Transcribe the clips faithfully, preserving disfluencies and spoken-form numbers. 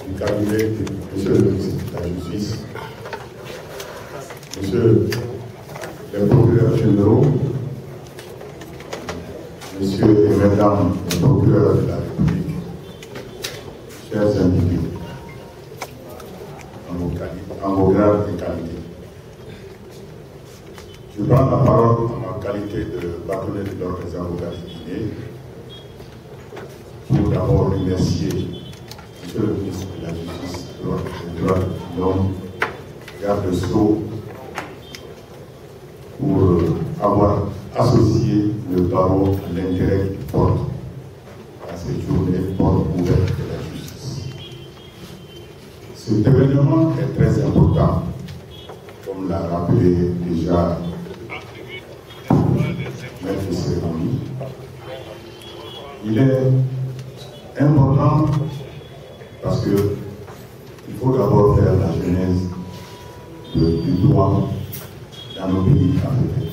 du cabinet de Monsieur le ministre de la Justice, Monsieur les procureurs généraux, Messieurs et Mesdames les procureurs de la République, chers invités, en vos, en vos grades et qualités. Je prends la parole en ma qualité de bâtonnier de l'ordre des avocats de Guinée pour d'abord remercier Monsieur le ministre de la Justice, des droits de l'homme, garde de Sceaux, pour avoir associé le barreau à l'intérêt qu'il porte à cette journée porte ouverte de la justice. Cet événement est très important, comme l'a rappelé déjà Maître Cérémonie. Il est important parce que il faut d'abord faire la genèse de, du droit dans nos pays africains.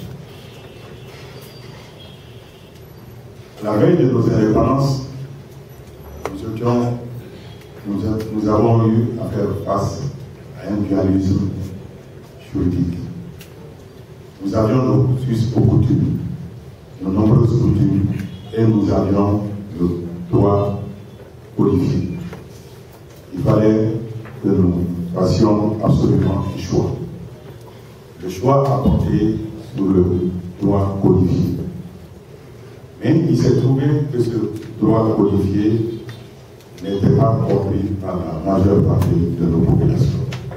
À la veille de nos indépendances, nous, étions, nous, nous avons eu à faire face à un dualisme juridique. Nous avions nos us et coutumes, nos nombreuses coutumes, et nous avions le droit codifié. Il fallait que nous fassions absolument un choix. Le choix à porter sur le droit codifié. Mais il s'est trouvé que ce droit codifié n'était pas compris par la majeure partie de nos populations.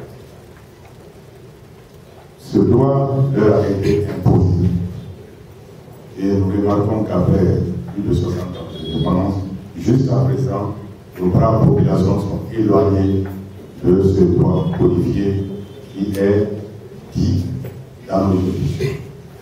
Ce droit leur a été imposé. Et nous remarquons qu'après plus de soixante ans d'indépendance, jusqu'à présent, nos braves populations sont éloignées de ce droit codifié qui est dit dans nos juridictions.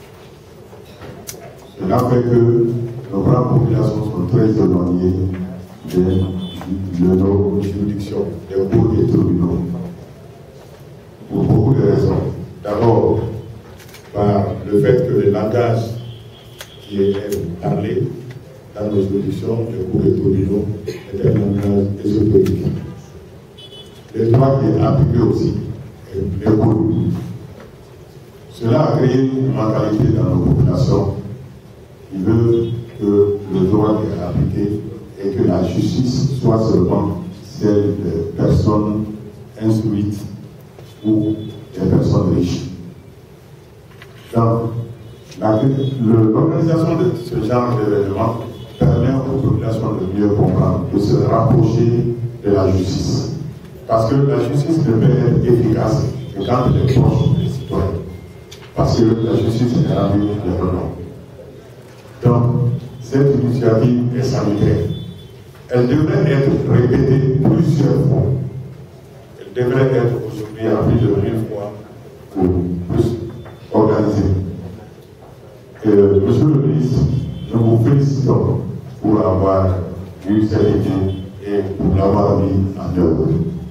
Cela fait que nos braves populations sont très éloignées de, de nos juridictions, des cours et tribunaux. Pour beaucoup de raisons. D'abord, par le fait que le langage qui est parlé dans nos juridictions, les cours et tribunaux, est un langage ésotérique. Le droit qui est appliqué aussi est méconnu. Cela a créé une mentalité dans nos populations qui veut que le droit est appliqué et que la justice soit seulement celle des personnes instruites ou des personnes riches. Donc, l'organisation de ce genre d'événement permet aux populations de mieux comprendre, de se rapprocher de la justice. Parce que la justice ne peut être efficace que quand elle est proche des citoyens. Parce que la justice est rendue de l'honneur. Donc, cette initiative est sanitaire. Elle devrait être répétée plusieurs fois. Elle devrait être aujourd'hui à plus de mille fois ou plus organisée. Euh, Monsieur le ministre, nous vous félicitons pour avoir eu cette idée et pour l'avoir mis en œuvre.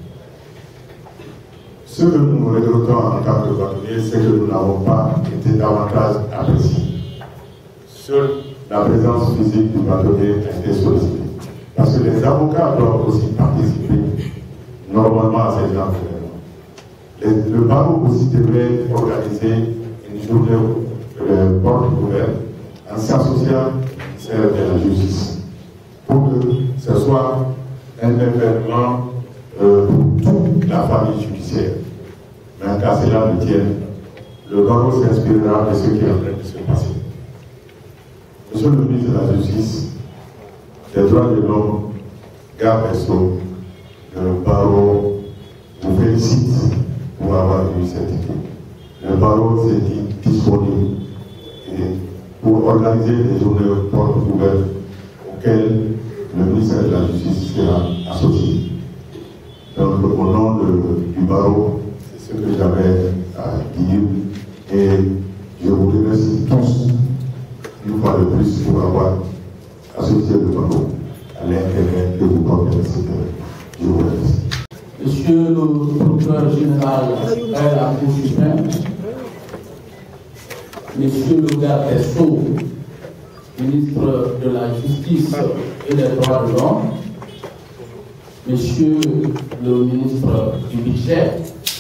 Ce que nous regrettons en tant que bâtonnier, c'est que nous n'avons pas été davantage appréciés. Seule la présence physique du bâtonnier a été sollicitée. Parce que les avocats doivent aussi participer normalement à ces gens d'événements. Le barreau aussi devrait organiser une journée euh, porte ouverte en s'associant au ministère de la Justice pour que ce soit un événement euh, pour toute la famille judiciaire. Mais qu'à cela ne tienne, le barreau s'inspirera de ce qui est en train de se passer. Monsieur le ministre de la Justice, des droits de l'homme, garde des Sceaux, le barreau vous félicite pour avoir eu cette idée. Le barreau s'est dit disponible et pour organiser des journées portes ouvertes auxquelles le ministère de la Justice sera associé. Donc, au nom de, du barreau, c'est ce que j'avais à dire et je vous remercie tous une fois de plus pour avoir associé le barreau à l'intérêt que vous portez à cette heure. Je vous remercie. Monsieur le procureur général de la Cour suprême, Monsieur le garde des Sceaux, ministre de la Justice et des droits de l'homme, Monsieur le ministre du Budget,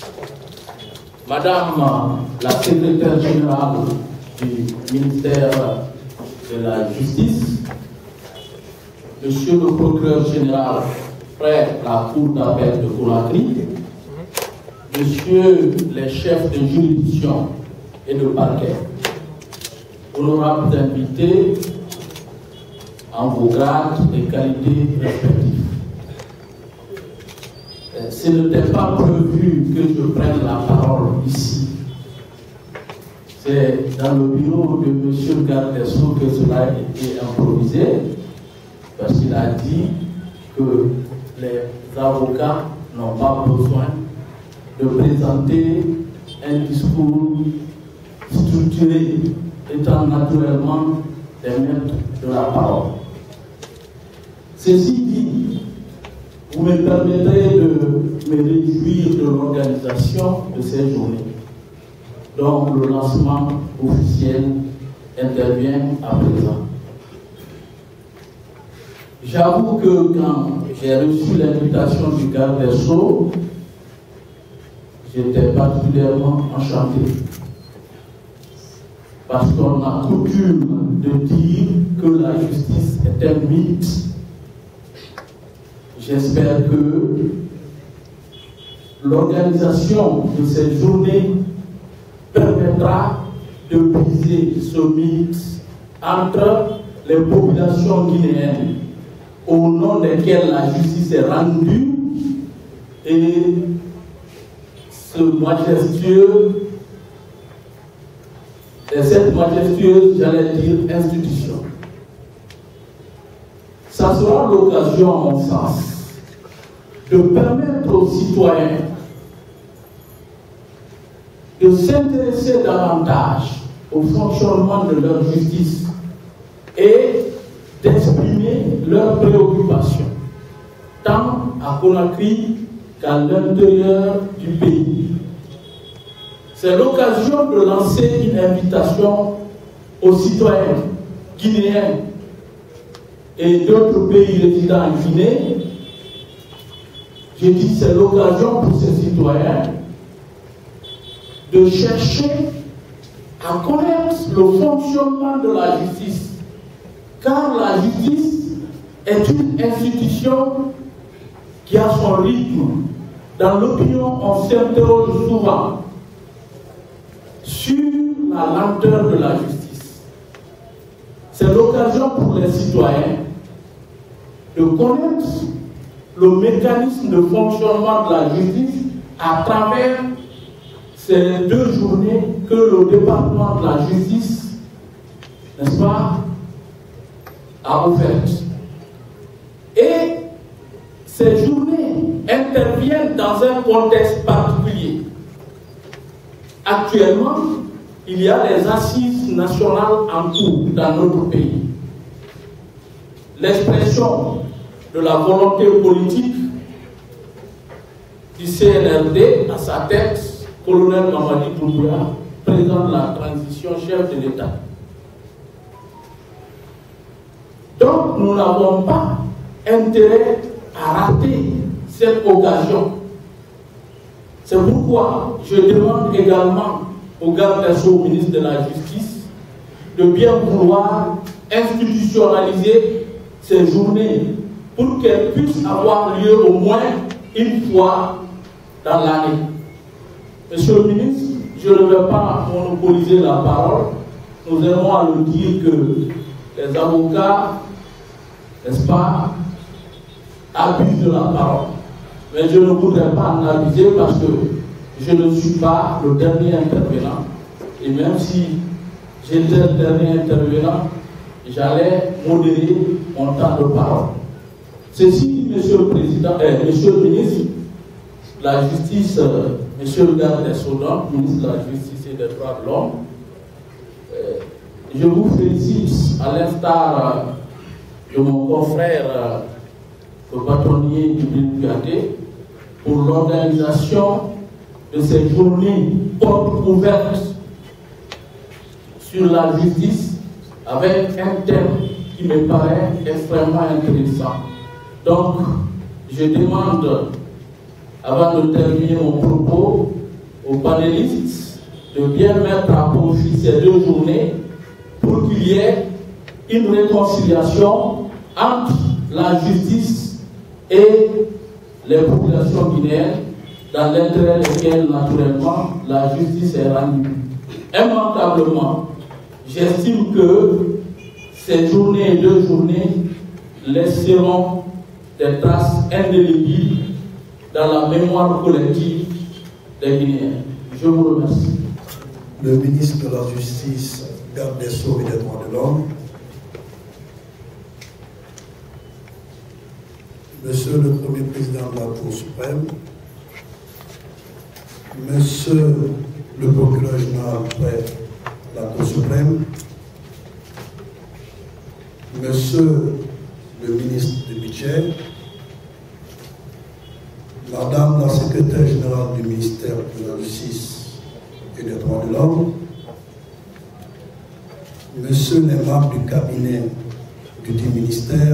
Madame la secrétaire générale du ministère de la Justice, Monsieur le procureur général près la Cour d'appel de Conakry, Monsieur les chefs de juridiction et de parquet, honorables invités en vos grades et qualités respectives. Ce n'était pas prévu que je prenne la parole ici. C'est dans le bureau de M. le garde des Sceaux que cela a été improvisé, parce qu'il a dit que les avocats n'ont pas besoin de présenter un discours structuré, étant naturellement des maîtres de la parole. Ceci dit, vous me permettrez de me réjouir de l'organisation de ces journées, dont le lancement officiel intervient à présent. J'avoue que quand j'ai reçu l'invitation du garde des Sceaux, j'étais particulièrement enchanté. Parce qu'on a coutume de dire que la justice est un mythe. J'espère que l'organisation de cette journée permettra de briser ce mythe entre les populations guinéennes au nom desquelles la justice est rendue et ce majestueux, et cette majestueuse, j'allais dire, institution. Ça sera l'occasion, à mon sens, de permettre aux citoyens de s'intéresser davantage au fonctionnement de leur justice et d'exprimer leurs préoccupations, tant à Conakry qu'à l'intérieur du pays. C'est l'occasion de lancer une invitation aux citoyens guinéens et d'autres pays résidant en Guinée. Je dis c'est l'occasion pour ces citoyens de chercher à connaître le fonctionnement de la justice, car la justice est une institution qui a son rythme. Dans l'opinion, on s'interroge souvent sur la lenteur de la justice. C'est l'occasion pour les citoyens de connaître le mécanisme de fonctionnement de la justice à travers ces deux journées que le département de la justice, n'est-ce pas, a offertes. Et ces journées interviennent dans un contexte particulier. Actuellement, il y a les assises nationales en cours dans notre pays. L'expression de la volonté politique du C N R D à sa tête, colonel Mamadi Doumbouya, président de la transition, chef de l'État. Donc, nous n'avons pas intérêt à rater cette occasion. C'est pourquoi je demande également au garde des Sceaux, au ministre de la Justice, de bien vouloir institutionnaliser ces journées pour qu'elles puissent avoir lieu au moins une fois dans l'année. Monsieur le ministre, je ne vais pas monopoliser la parole. Nous aimons à le dire que les avocats, n'est-ce pas, abusent de la parole. Mais je ne voudrais pas en abuser parce que je ne suis pas le dernier intervenant. Et même si j'étais le dernier intervenant, j'allais modérer mon temps de parole. Ceci dit, Monsieur le Président, euh, Monsieur le Ministre, la justice, euh, Monsieur le garde des Sceaux, ministre de la Justice et des Droits de l'Homme, euh, je vous félicite à l'instar euh, de mon confrère, euh, le bâtonnier du Biaté, pour l'organisation de ces journées portes ouvertes sur la justice avec un thème qui me paraît extrêmement intéressant. Donc, je demande, avant de terminer mon propos, aux panélistes de bien mettre à profit ces deux journées pour qu'il y ait une réconciliation entre la justice et les populations guinéennes, dans l'intérêt desquelles, naturellement, la justice est rendue. Immanquablement, j'estime que ces journées et deux journées laisseront des traces indélébiles dans la mémoire collective des Guinéens. Je vous remercie. Le ministre de la Justice, garde des Sceaux et des Droits de l'Homme, Monsieur le Premier Président de la Cour suprême, Monsieur le Procureur général près la Cour suprême, Monsieur le ministre du Budget, Madame la Secrétaire générale du ministère de la Justice et des Droits de l'Homme, Monsieur les membres du cabinet du dit ministère,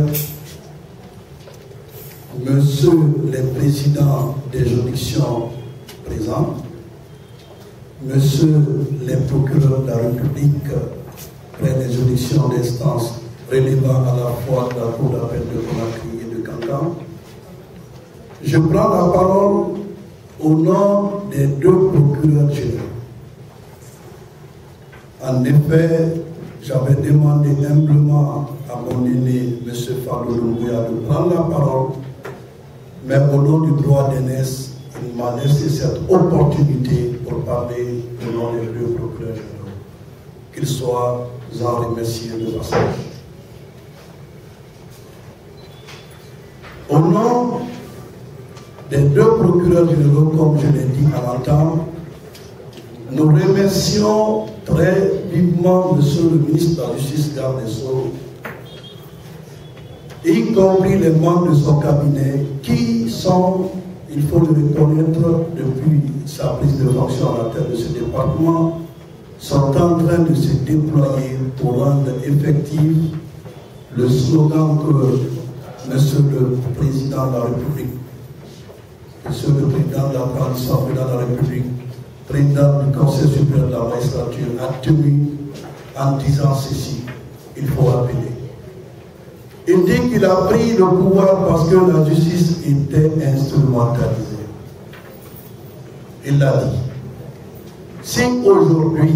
Monsieur les présidents des juridictions présents, Monsieur les procureurs de la République près des juridictions d'instance relevant à la fois de la Cour d'appel de Conakry et de Kankan, je prends la parole au nom des deux procureurs généraux. En effet, j'avais demandé humblement à mon aîné, M. Fabio Doumbouya, de prendre la parole, mais au nom du droit d'aînesse, il m'a laissé cette opportunité pour parler au nom des deux procureurs généraux. Qu'ils soient en remerciés de passage. Au nom des deux procureurs généraux, comme je l'ai dit à l'entame, nous remercions très vivement Monsieur le ministre de la Justice, garde des Sceaux, y compris les membres de son cabinet, qui sont, il faut le reconnaître, depuis sa prise de fonction à la tête de ce département, sont en train de se déployer pour rendre effectif le slogan que Monsieur le Président de la République, Monsieur le Président de la Coalition de la République, Président du Conseil supérieur de la magistrature, a tenu en disant ceci, il faut rappeler. Il dit qu'il a pris le pouvoir parce que la justice était instrumentalisée. Il l'a dit. Si aujourd'hui,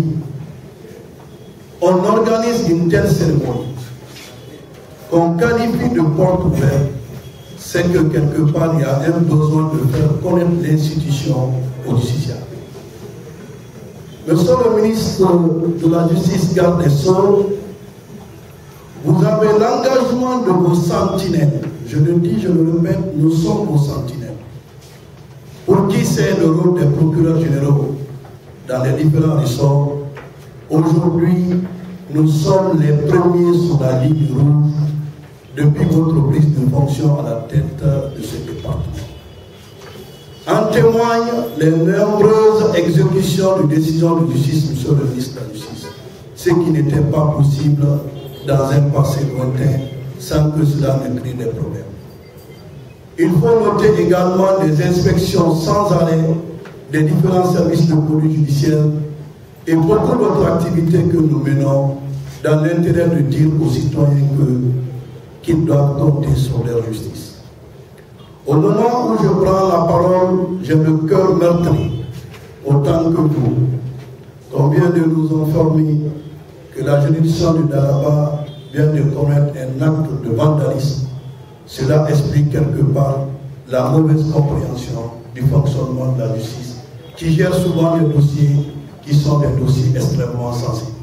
on organise une telle cérémonie, qu'on qualifie de porte ouverte, c'est que quelque part, il y a un besoin de faire connaître l'institution au justiciable. Monsieur le ministre de la Justice, garde des Sceaux, vous avez l'engagement de vos sentinelles. Je le dis, je le répète, nous sommes vos sentinelles. Pour qui c'est le rôle des procureurs généraux dans les différents ressorts? Aujourd'hui, nous sommes les premiers sur la ligne rouge depuis votre prise de fonction à la tête de ce département. En témoignent les nombreuses exécutions de décisions de justice, monsieur le ministre de la Justice, ce qui n'était pas possible dans un passé lointain, sans que cela ne crée des problèmes. Il faut noter également des inspections sans arrêt des différents services de police judiciaire et beaucoup d'autres activités que nous menons dans l'intérêt de dire aux citoyens qu'ils doivent compter sur leur justice. Au moment où je prends la parole, j'ai le cœur meurtri, autant que vous. On vient de nous informer que la juridiction du Daraba vient de commettre un acte de vandalisme. Cela explique quelque part la mauvaise compréhension du fonctionnement de la justice, qui gère souvent des dossiers qui sont des dossiers extrêmement sensibles.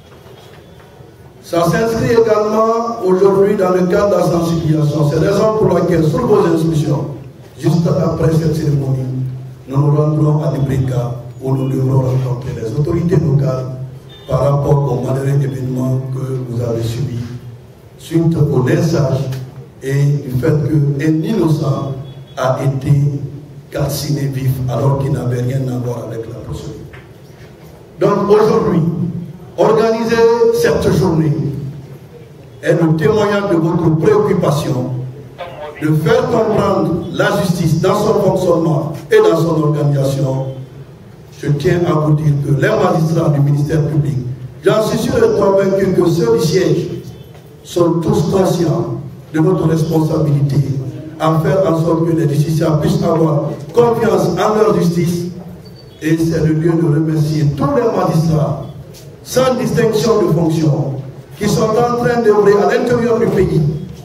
Ça s'inscrit également aujourd'hui dans le cadre de la sensibilisation. C'est la raison pour laquelle, sur vos instructions, juste après cette cérémonie, nous nous rendrons à Libreka où nous devrons rencontrer les autorités locales par rapport aux malheureux événements que vous avez subis suite au lynchage et du fait qu'un innocent a été calciné vif alors qu'il n'avait rien à voir avec la procédure. Donc aujourd'hui, organiser cette journée est le témoignage de votre préoccupation de faire comprendre la justice dans son fonctionnement et dans son organisation, je tiens à vous dire que les magistrats du ministère public, j'en suis sûr et convaincu que ceux du siège sont tous conscients de notre responsabilité à faire en sorte que les justiciables puissent avoir confiance en leur justice. Et c'est le lieu de remercier tous les magistrats, sans distinction de fonction, qui sont en train d'œuvrer à l'intérieur du pays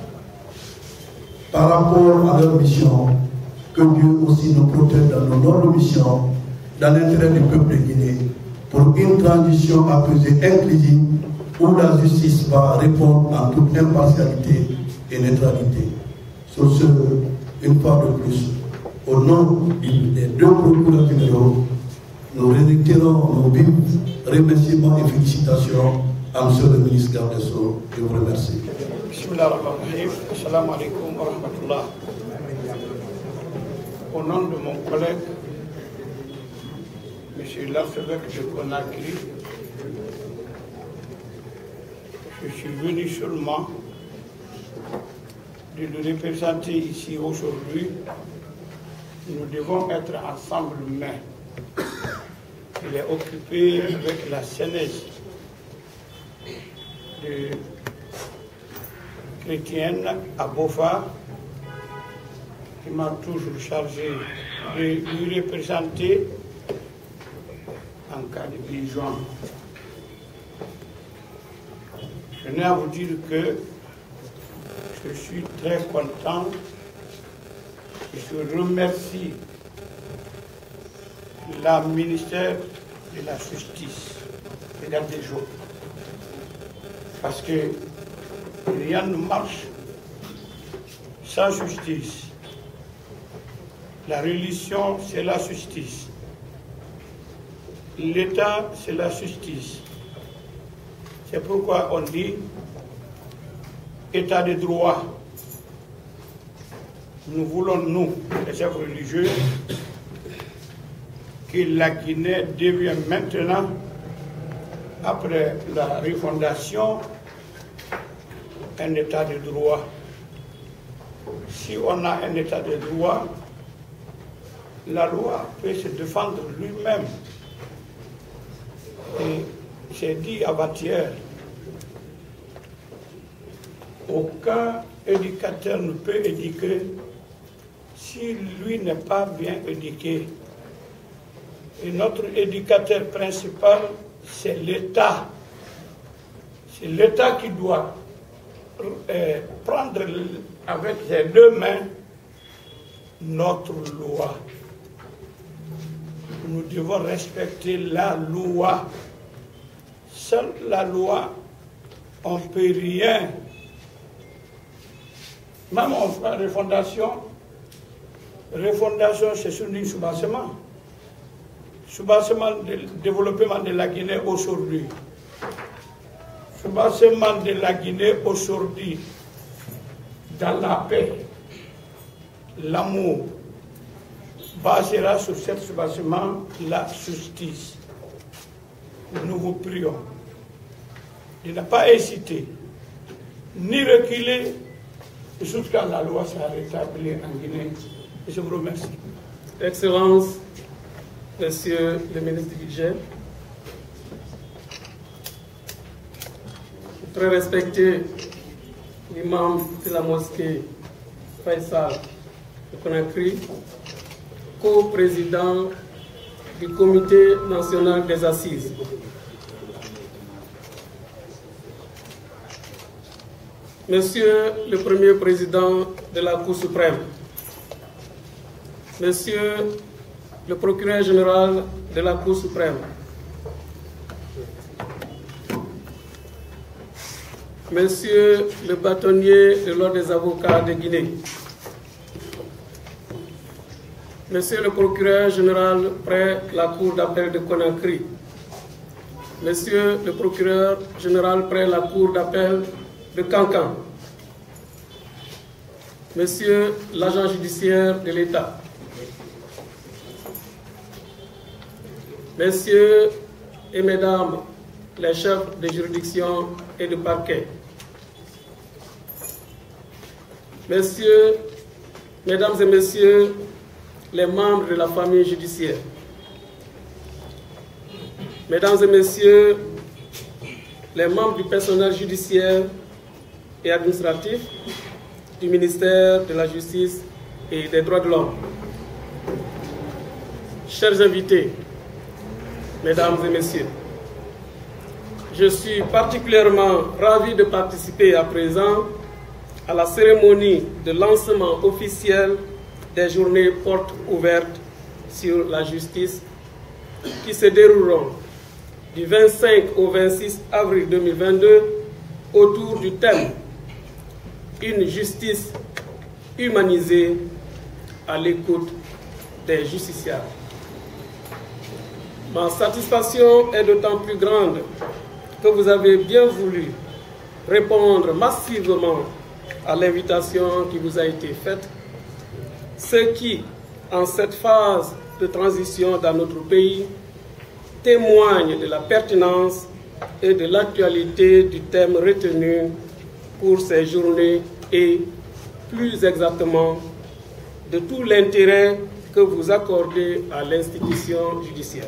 par rapport à leur mission. Que Dieu aussi nous protège dans nos nobles missions, dans l'intérêt du peuple guinéen, pour une transition apaisée, inclusive, où la justice va répondre en toute impartialité et neutralité. Sur ce, une fois de plus, au nom des deux procureurs généraux, nous réitérons nos vifs remerciements et félicitations à M. le ministre garde des Sceaux. Je vous remercie. Assalamu alaikum wa rahmatullah. Au nom de mon collègue, M. l'archevêque de Conakry, je suis venu seulement de le représenter ici aujourd'hui. Nous devons être ensemble main. Il est occupé avec la sénèse de chrétienne à Bofa, qui m'a toujours chargé de lui représenter en cas de besoin. Je n'ai à vous dire que je suis très content et je remercie le ministère de la Justice et garde des Sceaux, parce que rien ne marche sans justice. La religion, c'est la justice. L'État, c'est la justice. C'est pourquoi on dit État de droit. Nous voulons, nous, les chefs religieux, que la Guinée devienne maintenant, après la refondation, un État de droit. Si on a un État de droit, la loi peut se défendre lui-même. Et j'ai dit avant-hier, aucun éducateur ne peut éduquer si lui n'est pas bien éduqué. Et notre éducateur principal, c'est l'État. C'est l'État qui doit euh, prendre avec ses deux mains notre loi. Nous devons respecter la loi. Seule la loi, on ne peut rien. Même en refondation, refondation, c'est sur un soubassement. Soubassement du développement de la Guinée aujourd'hui. Soubassement de la Guinée aujourd'hui, dans la paix, l'amour, basera sur cet soubassement la justice. Nous vous prions de ne pas hésiter, ni reculer, jusqu'à la loi sera rétablie en Guinée. Et je vous remercie. Excellence, Monsieur le ministre du Budget, très respecté l'imam de la mosquée Faisal de Conakry, co-président du Comité national des assises. Monsieur le Premier président de la Cour suprême, Monsieur le procureur général de la Cour suprême, Monsieur le bâtonnier de l'Ordre des avocats de Guinée, Monsieur le procureur général près la Cour d'appel de Conakry, Monsieur le procureur général près la Cour d'appel de Cancan, Monsieur l'agent judiciaire de l'État, Messieurs et Mesdames les chefs de juridiction et de parquet, Messieurs Mesdames et Messieurs les membres de la famille judiciaire, Mesdames et Messieurs les membres du personnel judiciaire et administratif du ministère de la Justice et des Droits de l'Homme, chers invités, Mesdames et Messieurs, je suis particulièrement ravi de participer à présent à la cérémonie de lancement officiel des journées portes ouvertes sur la justice qui se dérouleront du vingt-cinq au vingt-six avril deux mille vingt-deux autour du thème « Une justice humanisée à l'écoute des justiciables ». Ma satisfaction est d'autant plus grande que vous avez bien voulu répondre massivement à l'invitation qui vous a été faite, ce qui, en cette phase de transition dans notre pays, témoigne de la pertinence et de l'actualité du thème retenu pour ces journées et, plus exactement, de tout l'intérêt que vous accordez à l'institution judiciaire.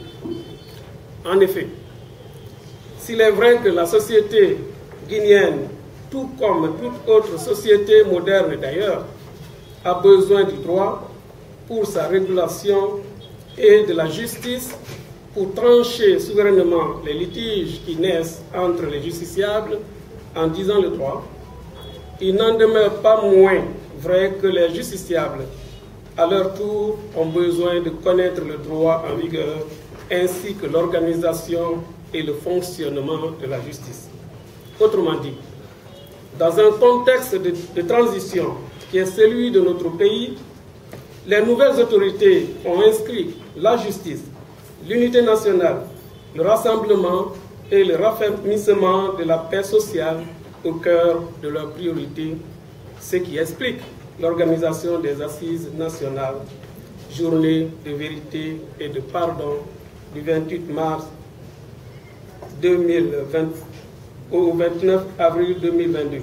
En effet, s'il est vrai que la société guinéenne, tout comme toute autre société moderne d'ailleurs, a besoin du droit pour sa régulation et de la justice pour trancher souverainement les litiges qui naissent entre les justiciables en disant le droit, il n'en demeure pas moins vrai que les justiciables, à leur tour, ont besoin de connaître le droit en vigueur ainsi que l'organisation et le fonctionnement de la justice. Autrement dit, dans un contexte de, de transition qui est celui de notre pays, les nouvelles autorités ont inscrit la justice, l'unité nationale, le rassemblement et le raffermissement de la paix sociale au cœur de leurs priorités, ce qui explique l'organisation des assises nationales, journée de vérité et de pardon du vingt-huit mars deux mille vingt au vingt-neuf avril deux mille vingt-deux.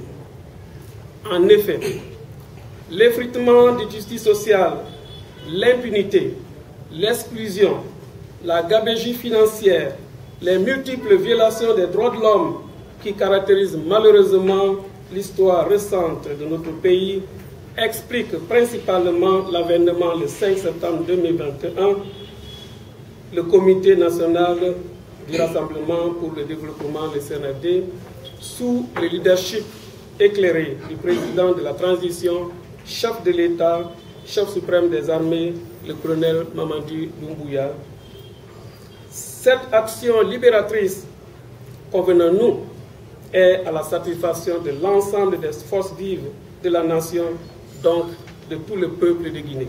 En effet, l'effritement de justice sociale, l'impunité, l'exclusion, la gabegie financière, les multiples violations des droits de l'homme qui caractérisent malheureusement l'histoire récente de notre pays expliquent principalement l'avènement le cinq septembre deux mille vingt et un, le Comité national du Rassemblement pour le développement, le C N R D, sous le leadership éclairé du président de la transition, chef de l'État, chef suprême des armées, le colonel Mamadi Doumbouya. Cette action libératrice, convenons-nous, est à la satisfaction de l'ensemble des forces vives de la nation, donc de tout le peuple de Guinée.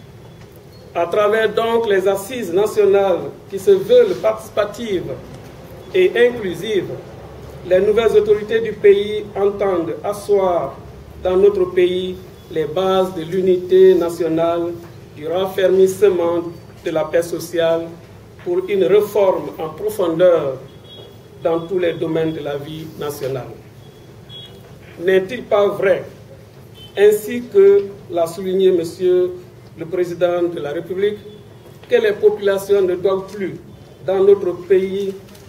À travers donc les assises nationales qui se veulent participatives et inclusives, les nouvelles autorités du pays entendent asseoir dans notre pays les bases de l'unité nationale, du raffermissement de la paix sociale pour une réforme en profondeur dans tous les domaines de la vie nationale. N'est-il pas vrai, ainsi que l'a souligné Monsieur le Président de la République, que les populations ne doivent plus, dans notre pays,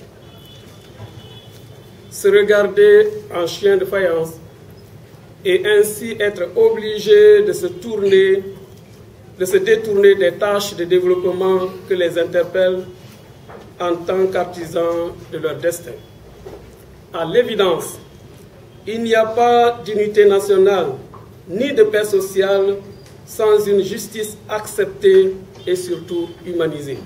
se regarder en chien de faïence et ainsi être obligés de se tourner, de se détourner des tâches de développement que les interpellent en tant qu'artisans de leur destin. À l'évidence, il n'y a pas d'unité nationale ni de paix sociale sans une justice acceptée et surtout humanisée.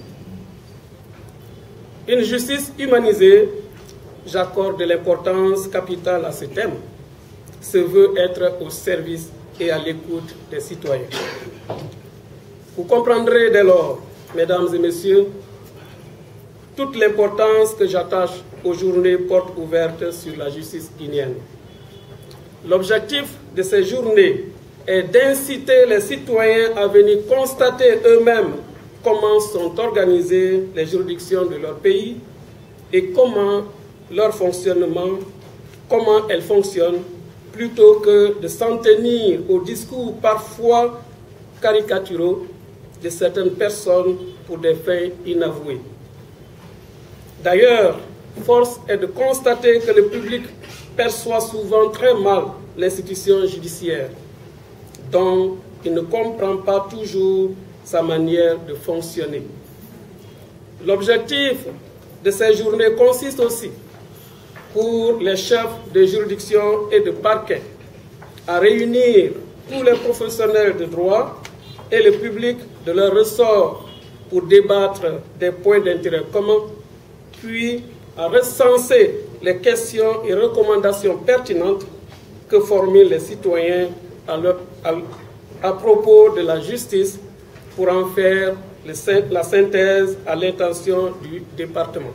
Une justice humanisée, j'accorde de l'importance capitale à ce thème, se veut être au service et à l'écoute des citoyens. Vous comprendrez dès lors, mesdames et messieurs, toute l'importance que j'attache aux journées portes ouvertes sur la justice guinéenne. L'objectif de ces journées est d'inciter les citoyens à venir constater eux-mêmes comment sont organisées les juridictions de leur pays et comment leur fonctionnement, comment elles fonctionnent plutôt que de s'en tenir aux discours parfois caricaturaux de certaines personnes pour des faits inavoués. D'ailleurs, force est de constater que le public perçoit souvent très mal l'institution judiciaire, dont il ne comprend pas toujours sa manière de fonctionner. L'objectif de ces journées consiste aussi, pour les chefs de juridiction et de parquet, à réunir tous les professionnels de droit et le public de leur ressort pour débattre des points d'intérêt commun, puis à recenser les questions et recommandations pertinentes que formulent les citoyens à, leur, à, à propos de la justice pour en faire le, la synthèse à l'intention du département.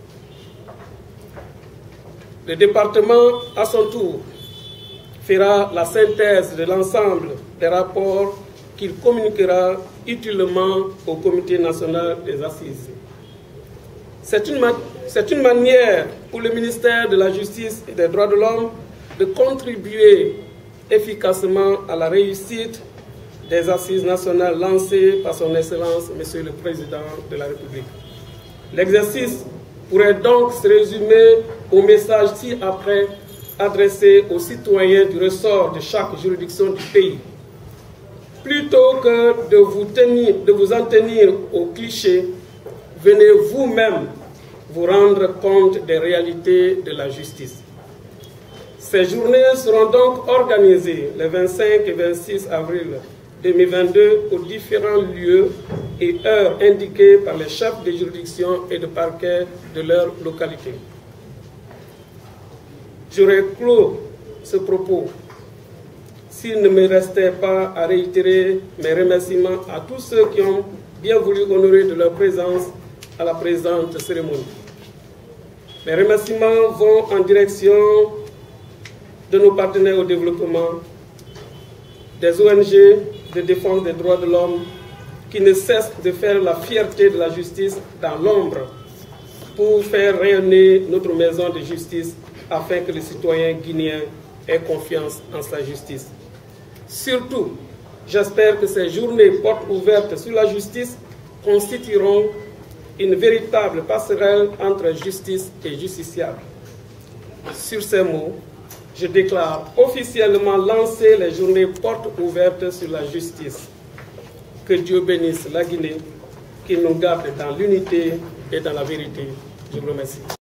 Le département, à son tour, fera la synthèse de l'ensemble des rapports qu'il communiquera utilement au Comité national des assises. C'est une, c'est une manière pour le ministère de la Justice et des Droits de l'Homme de contribuer efficacement à la réussite des assises nationales lancées par son Excellence, Monsieur le Président de la République. L'exercice pourrait donc se résumer au message ci-après adressé aux citoyens du ressort de chaque juridiction du pays. Plutôt que de vous, tenir, de vous en tenir aux clichés, venez vous-même vous rendre compte des réalités de la justice. Ces journées seront donc organisées les vingt-cinq et vingt-six avril deux mille vingt-deux aux différents lieux et heures indiqués par les chefs de juridiction et de parquet de leur localité. J'aurais clos ce propos s'il ne me restait pas à réitérer mes remerciements à tous ceux qui ont bien voulu honorer de leur présence à la présente cérémonie. Mes remerciements vont en direction de nos partenaires au développement, des O N G de défense des droits de l'homme qui ne cessent de faire la fierté de la justice dans l'ombre pour faire rayonner notre maison de justice afin que les citoyens guinéens aient confiance en sa justice. Surtout, j'espère que ces journées portes ouvertes sur la justice constitueront une véritable passerelle entre justice et justiciable. Sur ces mots, je déclare officiellement lancer les journées portes ouvertes sur la justice. Que Dieu bénisse la Guinée, qu'il nous garde dans l'unité et dans la vérité. Je vous remercie.